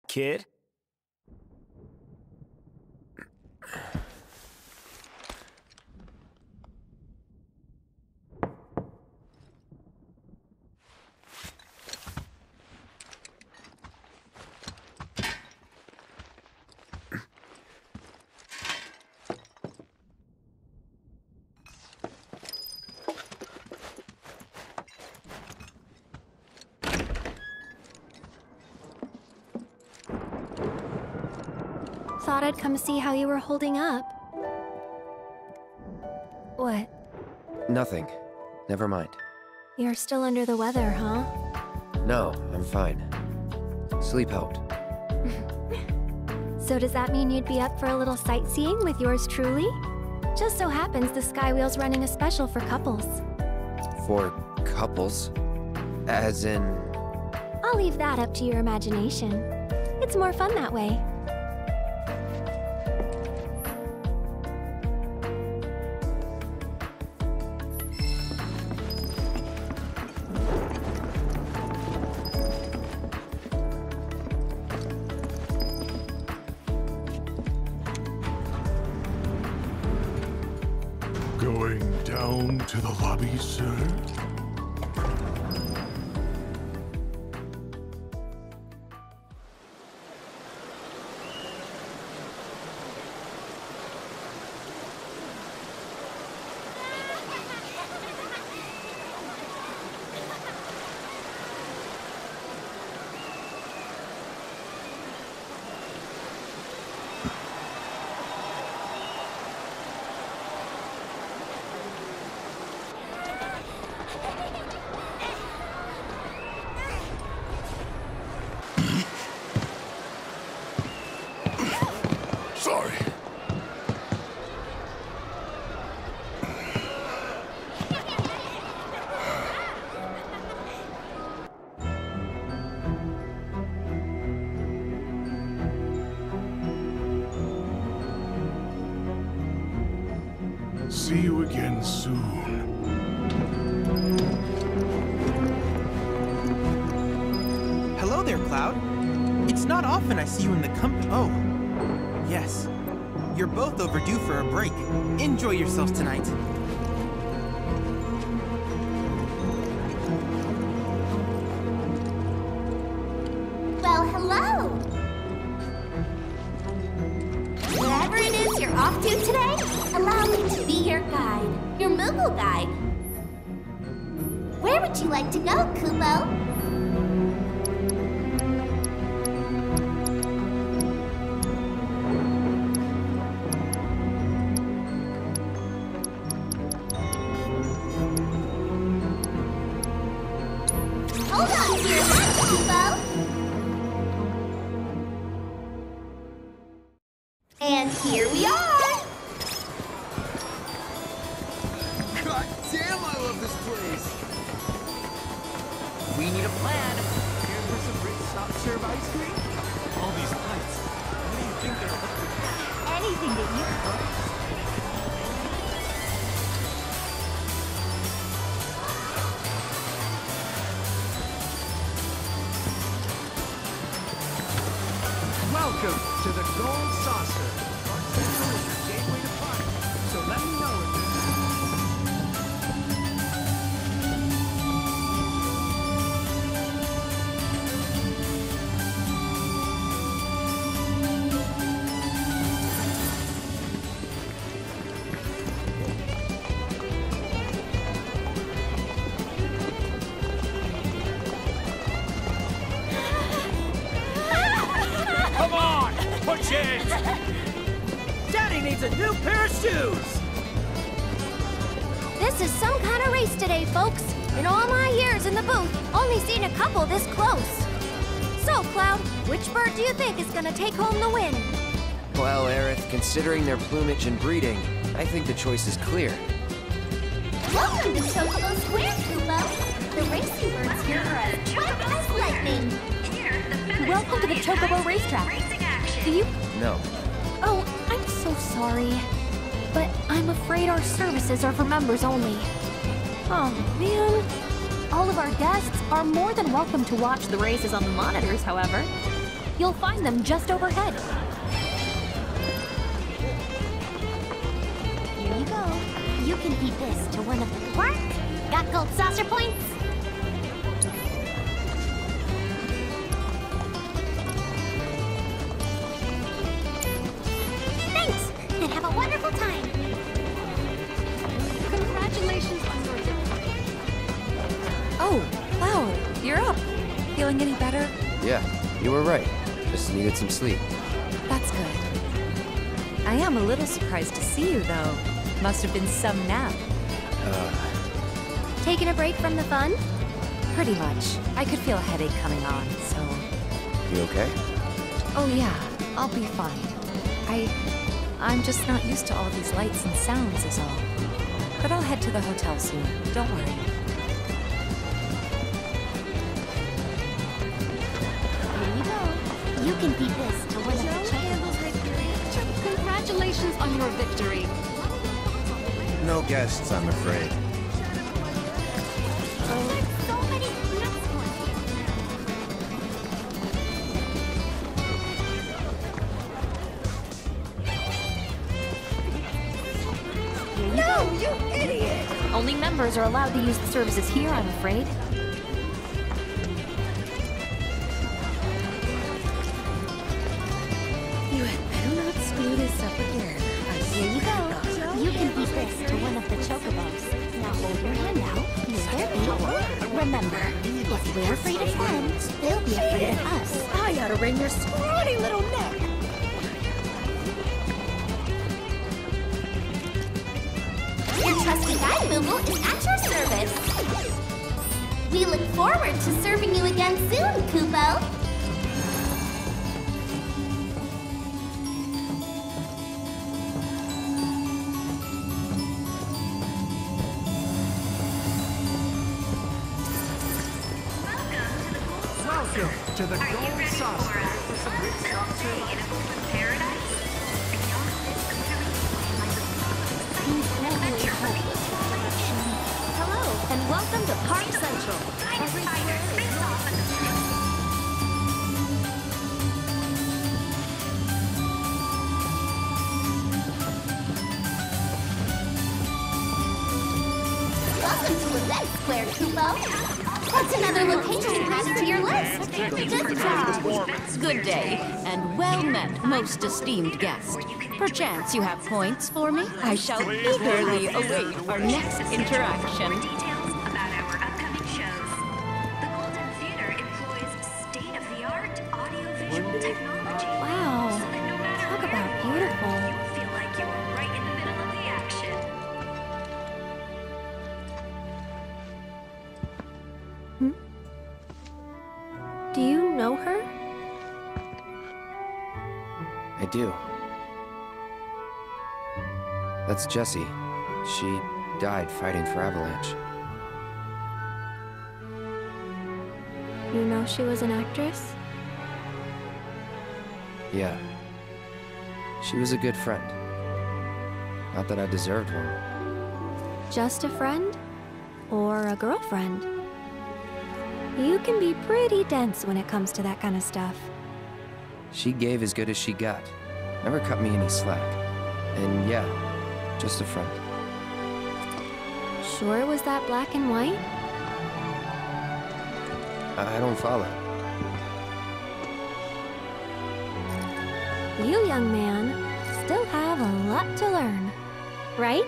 kid. Thought I'd come see how you were holding up. What? Nothing. Never mind. You're still under the weather, huh? No, I'm fine. Sleep helped. So does that mean you'd be up for a little sightseeing with yours truly? Just so happens the Skywheel's running a special for couples. For couples? As in... I'll leave that up to your imagination. It's more fun that way. Going down to the lobby, sir? Sorry. See you again soon. Hello there, Cloud. It's not often I see you in the company. Oh, yes. You're both overdue for a break. Enjoy yourselves tonight. Well, hello! Wherever it is you're off to today, allow me to be your guide, your Moogle guide. Where would you like to go, Kupo? Hold on to your hat, Kupo! And here we are! God damn, I love this place! We need a plan. Care for some rich soft serve ice cream? All these lights. What do you think they're up to? Anything to eat, folks. Welcome to the Gold Saucer. Bartender is your gateway to fun. So let me know if Come on! Push it! Daddy needs a new pair of shoes! This is some kind of race today, folks. In all my years in the booth, only seen a couple this close. So, Cloud, which bird do you think is gonna take home the win? Well, Aerith, considering their plumage and breeding, I think the choice is clear. Welcome to Chocobo Square, Kupo. The racing birds here are as quick as lightning. Welcome to the Chocobo Racetrack. Do you... No. Oh, I'm so sorry. But I'm afraid our services are for members only. Oh, man. All of our guests are more than welcome to watch the races on the monitors, however. You'll find them just overhead. Here you go. You can feed this to one of the what? Got gold saucer points? Thanks, and have a wonderful time. Congratulations on your victory. Oh, Cloud, you're up. Feeling any better? Yeah, you were right. Just needed some sleep. That's good. I am a little surprised to see you, though. Must have been some nap. Taking a break from the fun? Pretty much. I could feel a headache coming on, so... You okay? Oh yeah, I'll be fine. I'm just not used to all these lights and sounds is all. But I'll head to the hotel soon. Don't worry. Here you go. You can feed this to one of the children. Congratulations on your victory. No guests, I'm afraid. So many nuts ones. Here you go. You idiot! Only members are allowed to use the services here, I'm afraid. You had better not screw this up again. Here you go. You can feed this to one of the chocobos. Now hold your hand out near their feet. Remember, if we're afraid of them, they'll be afraid of us. I ought to wring your scrawny little neck. Your trusty guide, Moogle, is at your service. We look forward to serving you again soon, Kupo. Welcome to the Gold Saucer. Hello, and welcome to Park Central. Welcome to Event Square, Kupo. What's another location added to your list? Good job. Good day, and well met, most esteemed guest. Perchance you have points for me? I shall eagerly await our next interaction. Details about our upcoming shows. The Golden Theater employs state-of-the-art audio-visual technology. Wow, So that no matter talk where about you are, beautiful. you'll feel like you are right in the middle of the action. Do you know her? I do. That's Jessie. She died fighting for Avalanche. You know she was an actress? Yeah. She was a good friend. Not that I deserved one. Just a friend? Or a girlfriend? You can be pretty dense when it comes to that kind of stuff. She gave as good as she got. Never cut me any slack. And yeah, just a friend. Sure it was that black and white? I don't follow. You, young man, still have a lot to learn, right?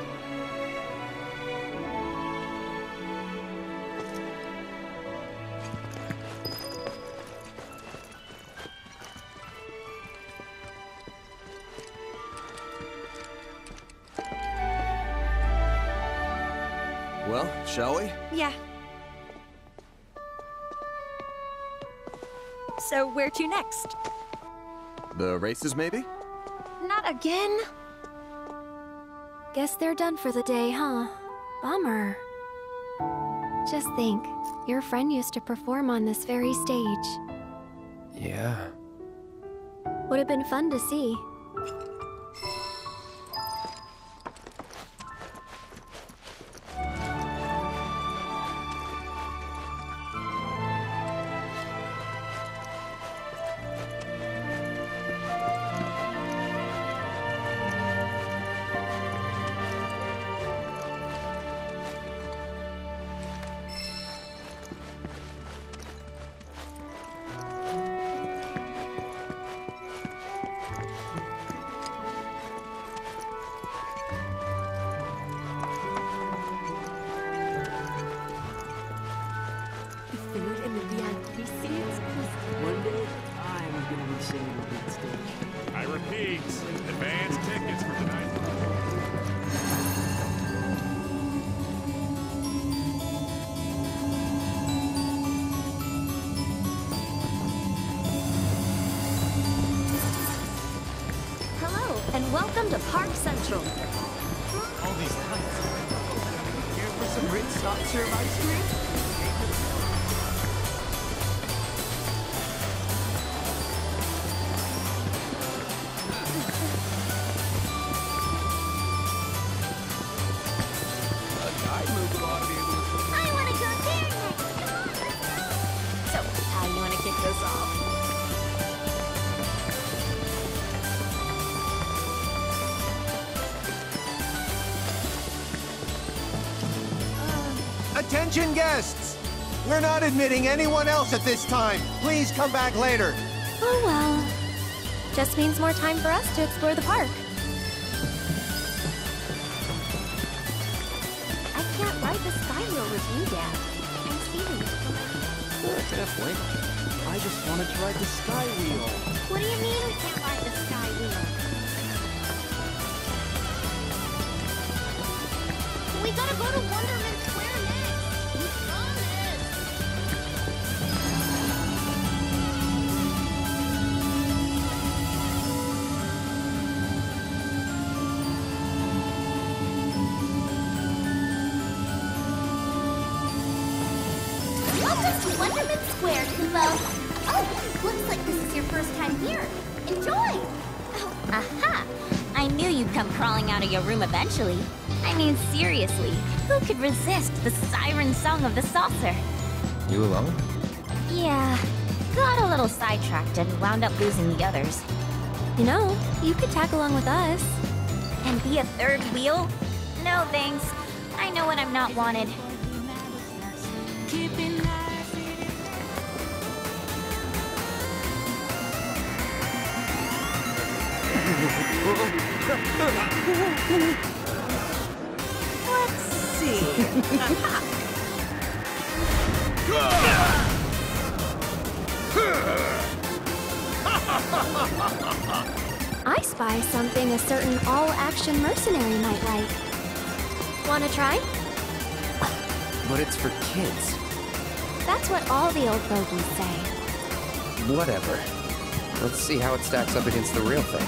Well, shall we? Yeah. So where to next? The races, maybe? Not again. Guess they're done for the day, huh? Bummer. Just think, your friend used to perform on this very stage. Yeah. Would have been fun to see. I repeat, advance tickets for tonight's Hello, and welcome to Park Central. All these lights. Here for some Ritz soft serve ice cream? I want to go there next. So, how do you want to kick this off? Attention guests! We're not admitting anyone else at this time. Please come back later. Oh well. Just means more time for us to explore the park. I can't ride the sky wheel with you, Dad. I'm stealing it from my... Definitely. I just wanted to ride the sky wheel. What do you mean we can't ride the sky wheel? We gotta go to Wonderman Square next. We promised. Welcome to Wonderman Square, Kubo. Oh, looks like this is your first time here. Enjoy! Aha! I knew you'd come crawling out of your room eventually. I mean, seriously, who could resist the siren song of the saucer? You alone? Yeah, got a little sidetracked and wound up losing the others. You know, you could tag along with us. And be a third wheel? No thanks. I know when I'm not wanted. Let's see. I spy something a certain all-action mercenary might like. Wanna try? But it's for kids. That's what all the old fogies say. Whatever. Let's see how it stacks up against the real thing.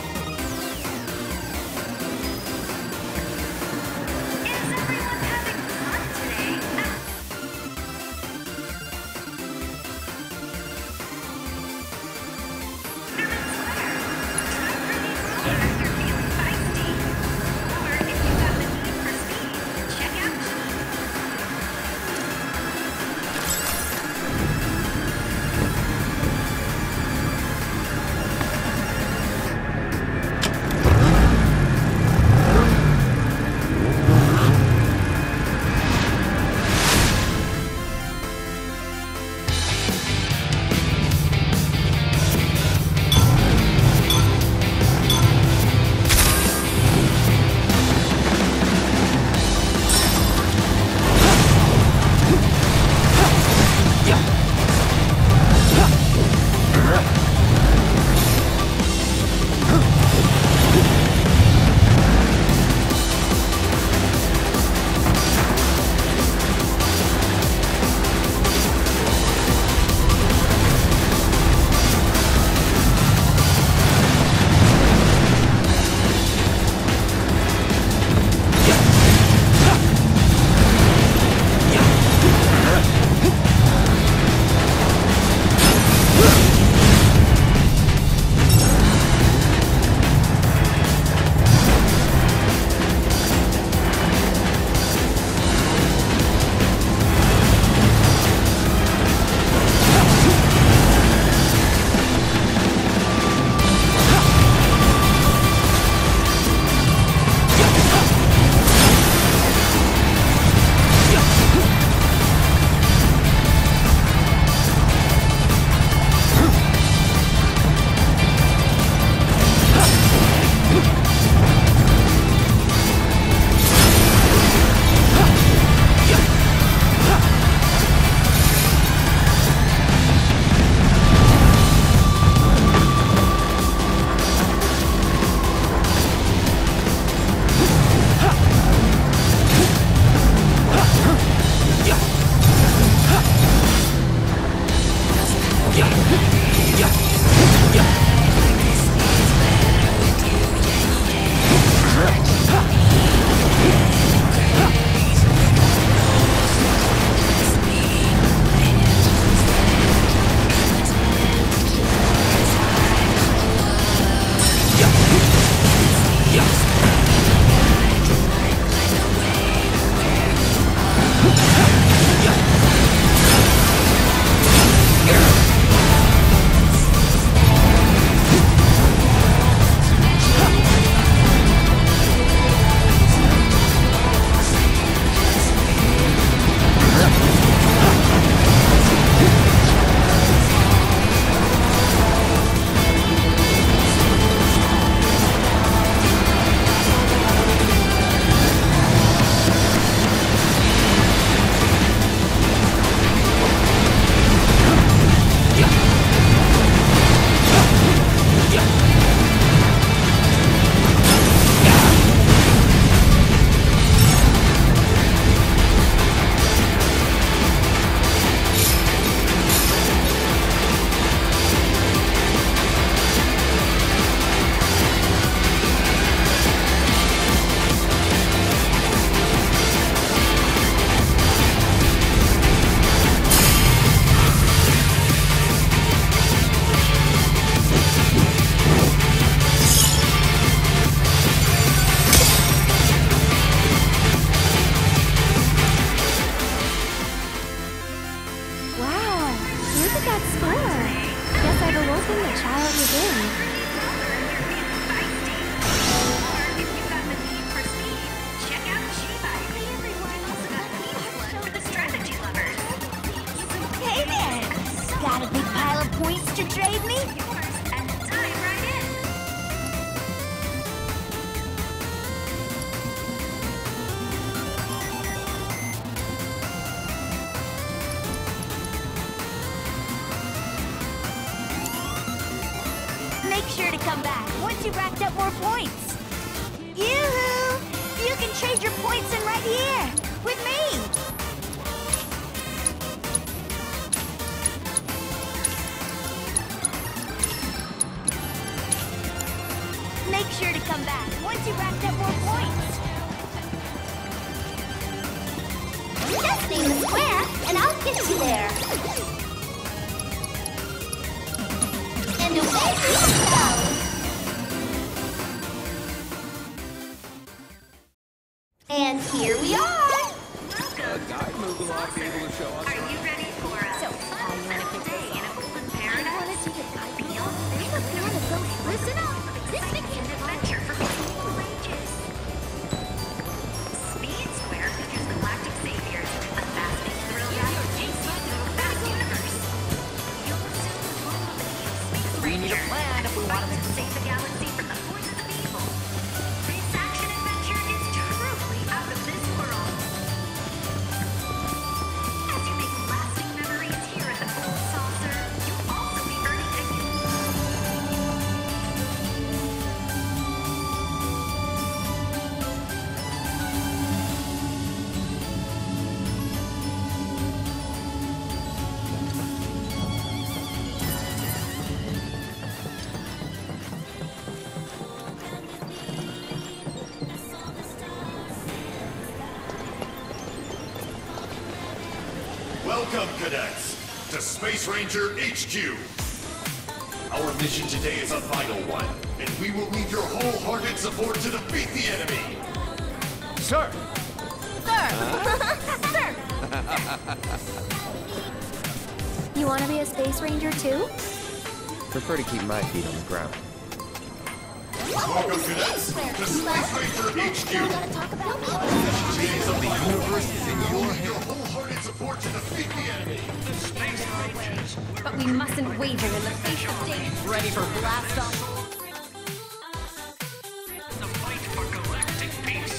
Make sure to come back once you've racked up more points. Yoo-hoo! You can trade your points in right here, with me! Make sure to come back once you've racked up more points. Just name the square, and I'll get you there. And away we go! And here we are! Guide Moogle ought to be able to show us. Are you ready for a fun day in a golden paradise? Beyond Listen up! This an adventure for people of all ages. Speed Square features the Galactic Saviors, a fascinating thrill-ride vast universe. You'll soon follow the Space We need a plan if we want to save the galaxy from the forces of evil. This action adventure is truly out of this world. As you make lasting memories here at the Gold Saucer, you'll also be earning a Welcome, cadets, to Space Ranger HQ. Our mission today is a vital one, and we will need your wholehearted support to defeat the enemy. Sir! Sir! You want to be a Space Ranger too? Prefer to keep my feet on the ground. Welcome, cadets, to Space Ranger HQ. Chains of the universe is in your hands. Your wholehearted support to defeat the enemy. But we mustn't waver in the face of danger. Ready for blast off? The fight for galactic peace.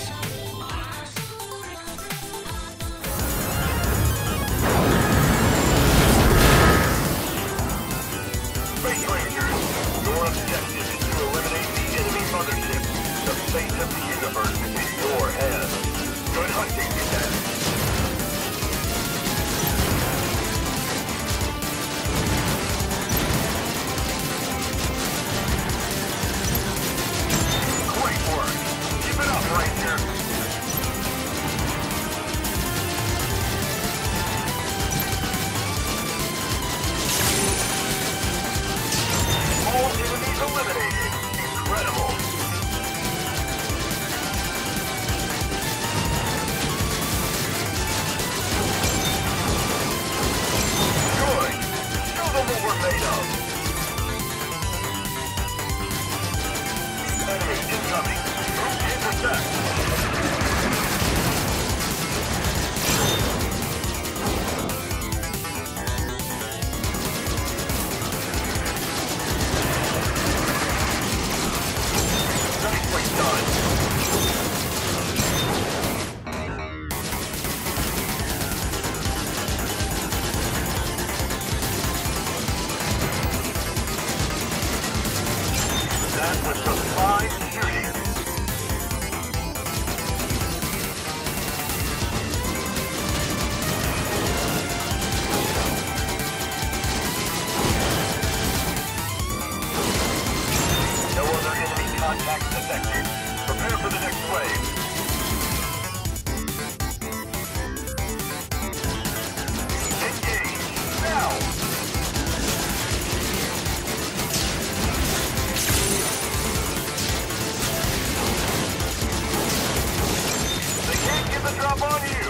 Space Rangers, your objective is to eliminate the enemy mothership. The fate of the universe is in your hands. Good hunting, cadets. That was some fine shooting. No other enemy contacts detected. Prepare for the next wave. Engage, now! They can't get the drop on you!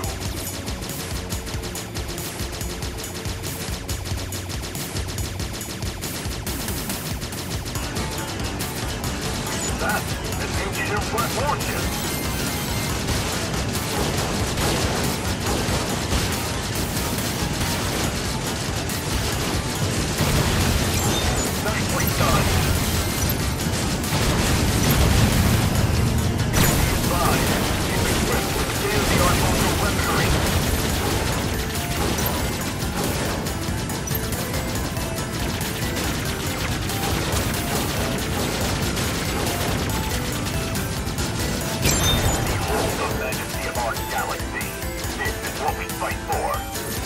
That is ancient fortune. Nicely done. Advise, be equipped with state-of-the-art mobile weaponry. The majesty of our galaxy. This is what we fight for.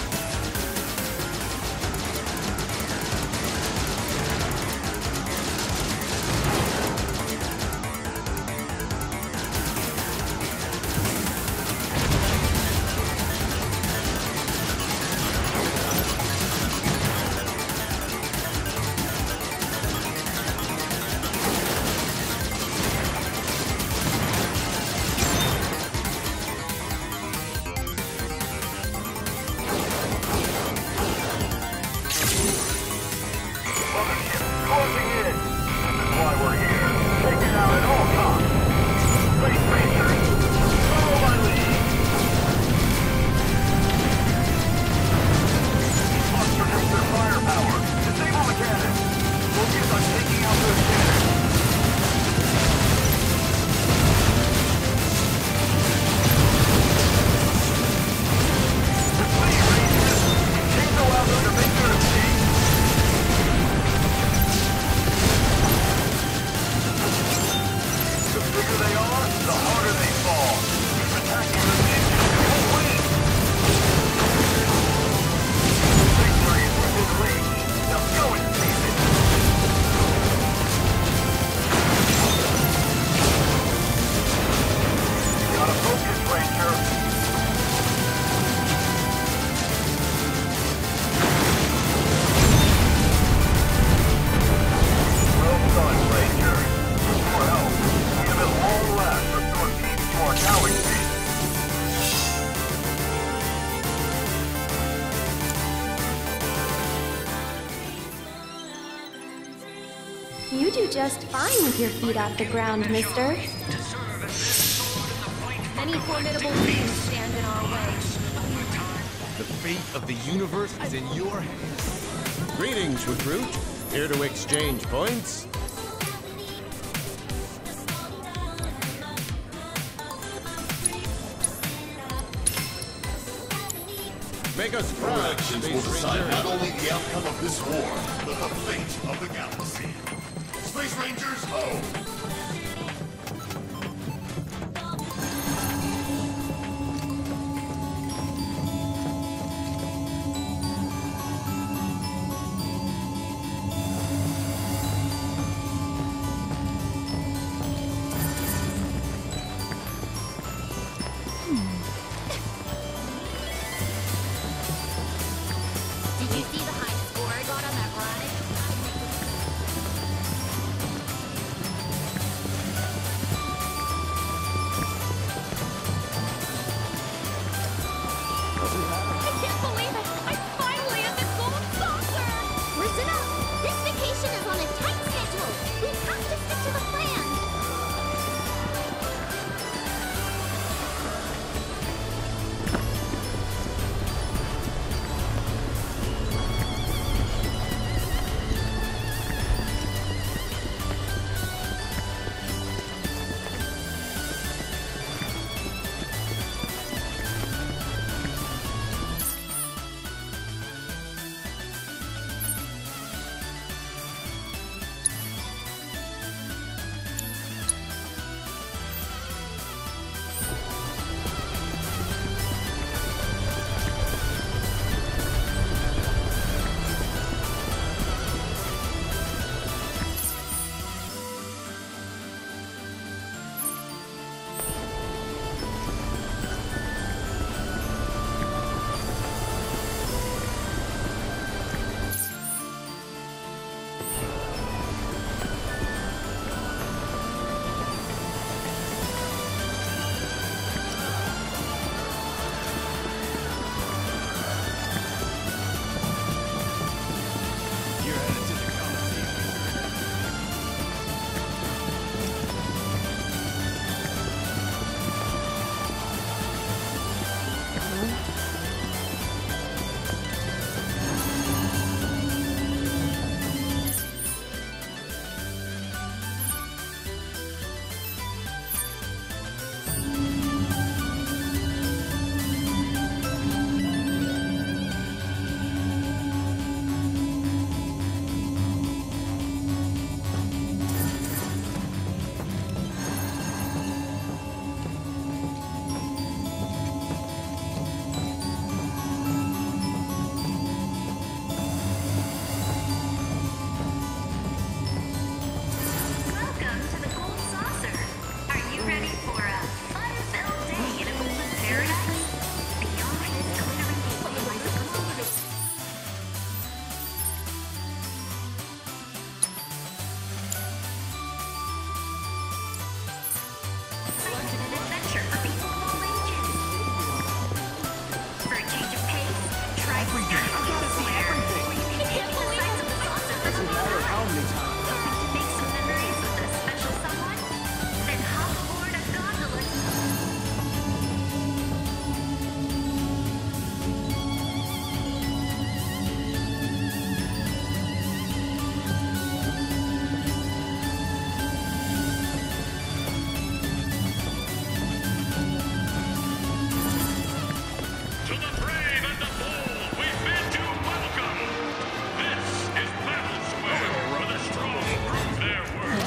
Mothership closing in. This is why we're here. Take it out at all costs. Space Rangers, follow my lead. Must produce their firepower. Disable the cannon. Focus on taking out those cannons. The Space Rangers can't go out there to make their escape. The bigger they are, the harder they fall. Keep attacking those engines, you won't win. Victory is within reach. Now go and seize it. Gotta focus, Ranger. Well done, Ranger. For help. We have at long last restored peace to our galaxy. You do just fine with your feet off the ground, mister. Many formidable beings stand in our way. The fate of the universe is in your hands. Greetings, recruit. Here to exchange points. Make us proud, Elections will Space decide Ranger. not only the outcome of this war, but the fate of the galaxy. Space Rangers, ho! Did you see the high score I got on that ride?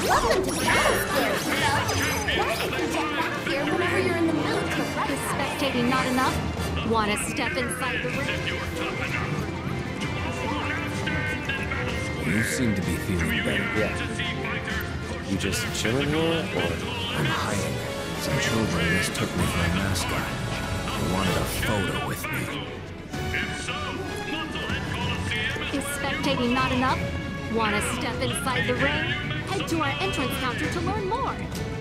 Welcome to Battle Square, Hero. Why did you get back here whenever you're in the mood to rest? Is spectating not enough? Want to step inside the ring? You seem to be feeling better. Yeah. You just chilling here, or? I'm hiding. Some children mistook me for a mascot. They wanted a photo with me. Is spectating not enough? Want to step inside the ring? Head to our entrance counter to learn more.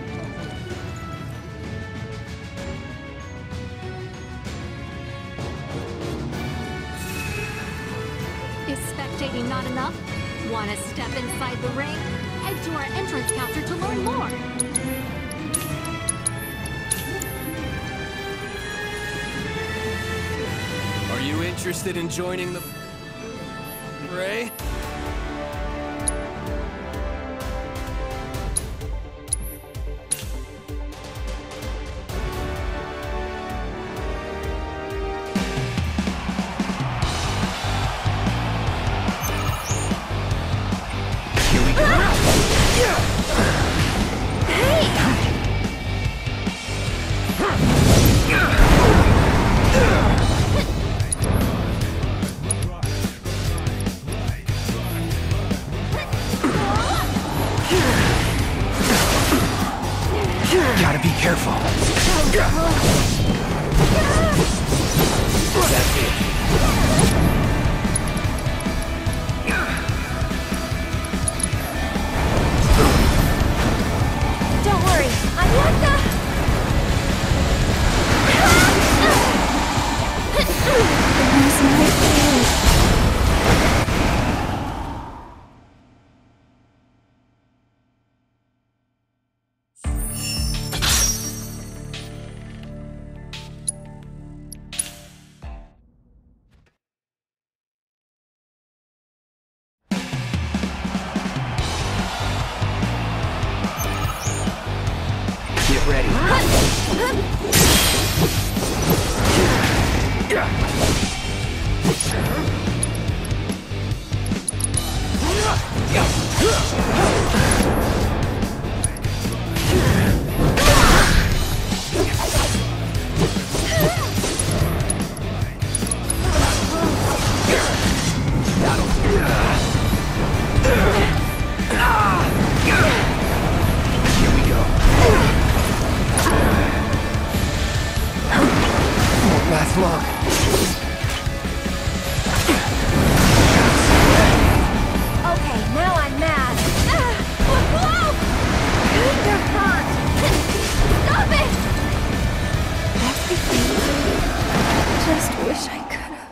Is spectating not enough? Want to step inside the ring? Head to our entrance counter to learn more. Are you interested in joining the fray? Gotta be careful. That's it. Don't worry, I'm not the... Get ready. Last long. Okay, now I'm mad. Whoa! You're hurt. Stop it! I just wish I could have.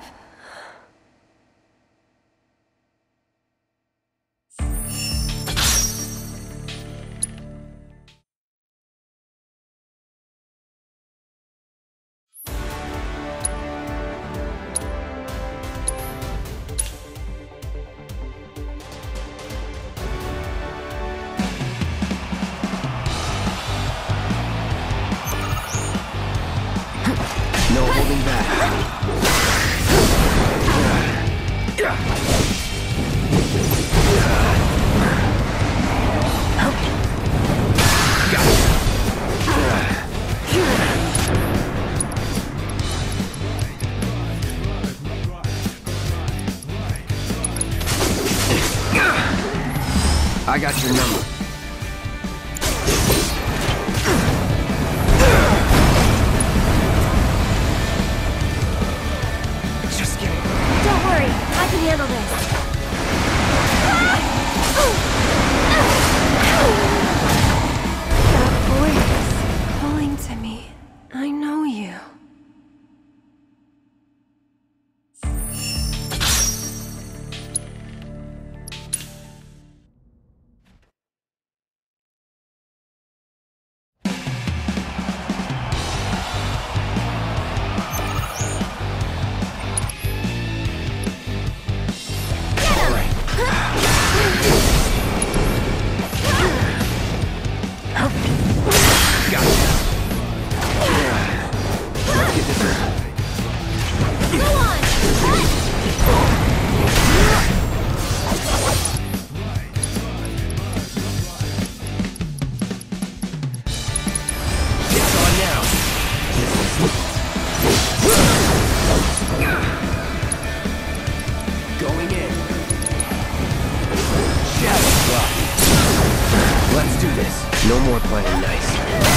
No holding back. I got your number. Don't worry, I can handle this. That voice calling to me. I know you. this. No more playing nice.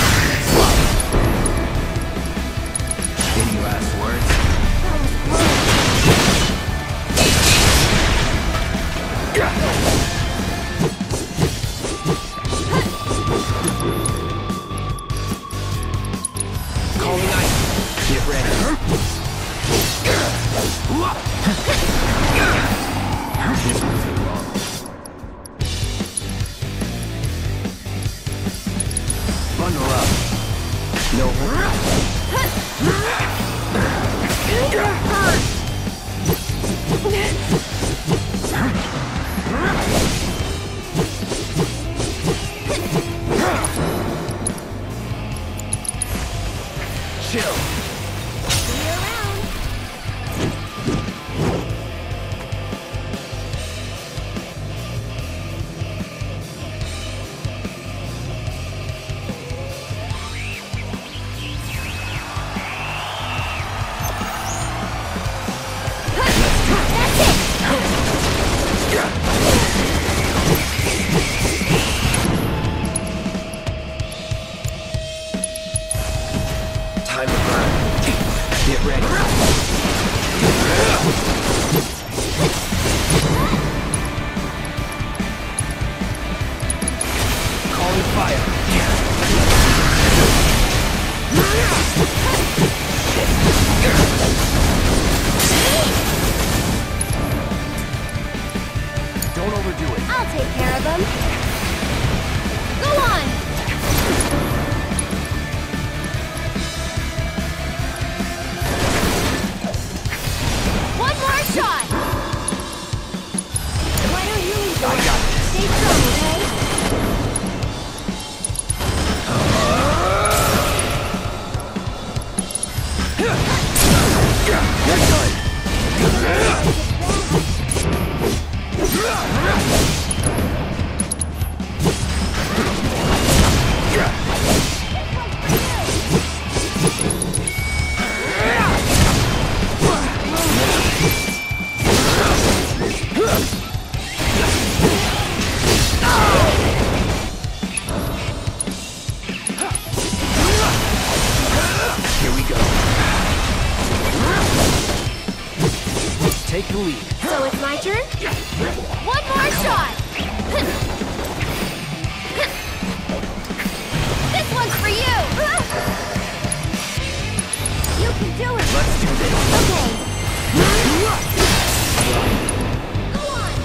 Any last words? Calling ice. Get ready. This will take long. Bundle up. No chill. See you around. Time to burn. Get ready. Calling fire. Don't overdo it. I'll take care of them. Go on. One more shot. Why don't you leave? I got this. Stay strong, okay? You're done. Here we go. Take the lead. So it's my turn? One more shot! This one's for you! You can do it! Let's do this. Okay. Go on!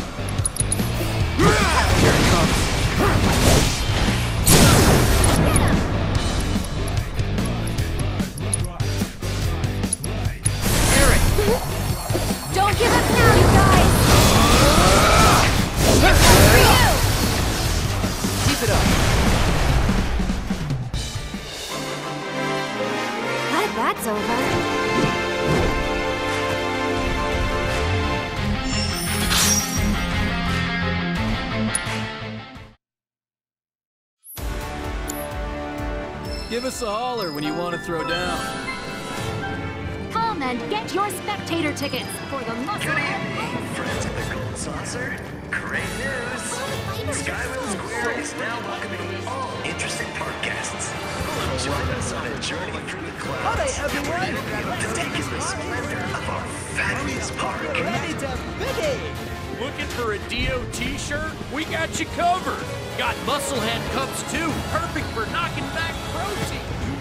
Here it comes. Don't give up now, you guys! This one's for you! Keep it up. Glad that's over. Give us a holler when you want to throw down. Come and get your spectator tickets for the Muscle Friends of the Gold Saucer, great news! Skywheel Square is now welcoming all interested park guests. Join us on a journey through the clouds. To take in the splendor of our fabulous park. Looking for a DOT shirt? We got you covered. Got muscle hand cups too, perfect for knocking back protein.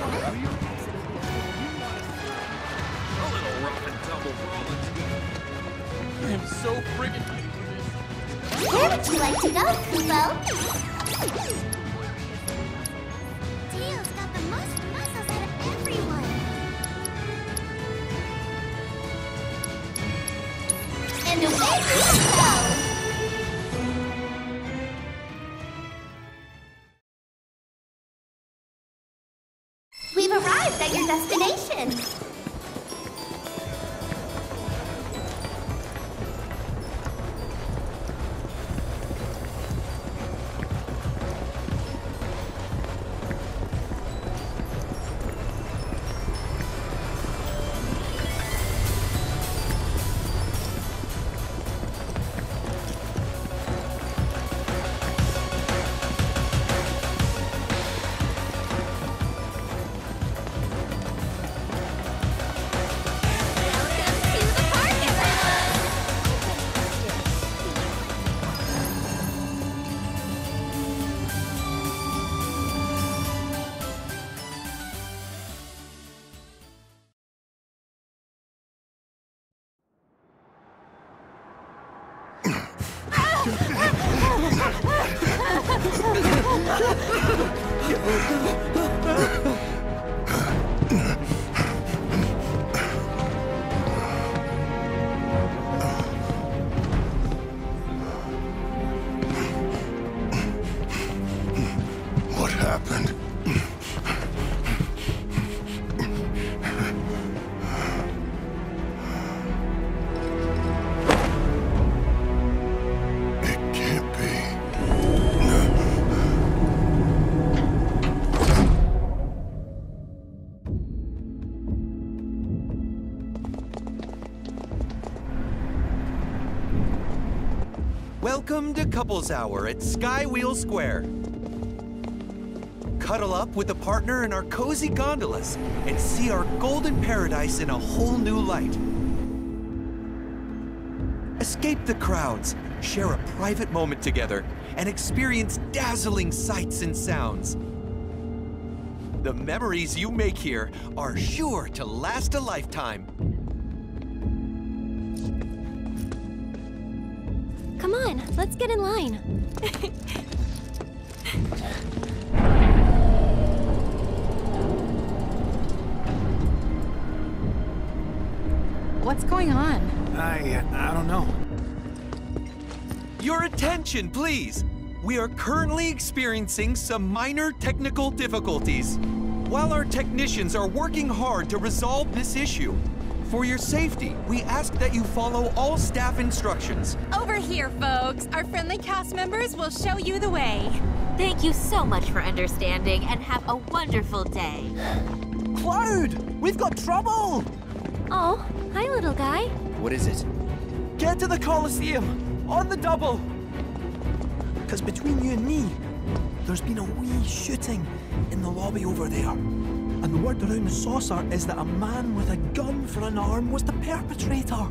A little rough and tumble for all the team. I'm so friggin' Where would you like to go, Kupo? Teal's got the most muscles out of everyone. And away we go! We've arrived at your destination. What happened? It can't be. Welcome to Couples Hour at Skywheel Square. Cuddle up with a partner in our cozy gondolas and see our golden paradise in a whole new light. Escape the crowds, share a private moment together, and experience dazzling sights and sounds. The memories you make here are sure to last a lifetime. Come on, let's get in line. What's going on? I don't know. Your attention, please! We are currently experiencing some minor technical difficulties. While our technicians are working hard to resolve this issue, for your safety, we ask that you follow all staff instructions. Over here, folks. Our friendly cast members will show you the way. Thank you so much for understanding, and have a wonderful day. Cloud! We've got trouble! Oh, hi, little guy. What is it? Get to the Coliseum! On the double! Because between you and me, there's been a wee shooting in the lobby over there. And the word around the saucer is that a man with a gun for an arm was the perpetrator.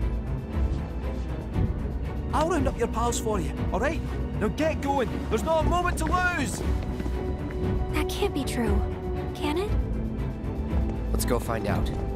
I'll round up your pals for you, all right? Now get going. There's not a moment to lose. That can't be true. Can it? Let's go find out.